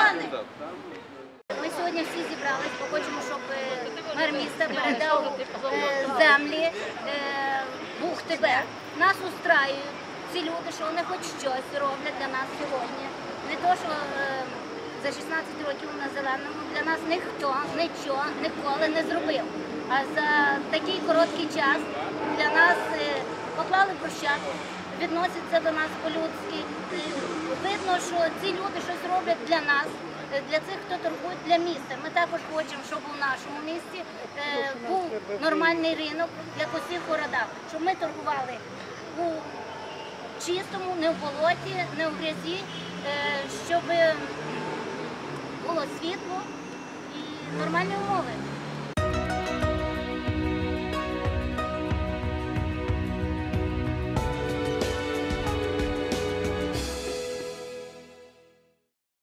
Ми сьогодні всі зібрались, бо хочемо, щоб мер міста передав землі бухти Б. Нас устраюють ці люди, що вони хоч щось роблять для нас сьогодні. Не то, що за 16 років на Зеленому для нас ніхто нічого ніколи не зробив. А за такий короткий час для нас поклали брусчатку, відносяться до нас по-людськи. Видно, що ці люди щось роблять для нас, для цих, хто торгує для міста. Ми також хочемо, щоб у нашому місті був нормальний ринок для усіх городах, щоб ми торгували у чистому, не в болоті, не в грязі, щоб було світло і нормальні умови.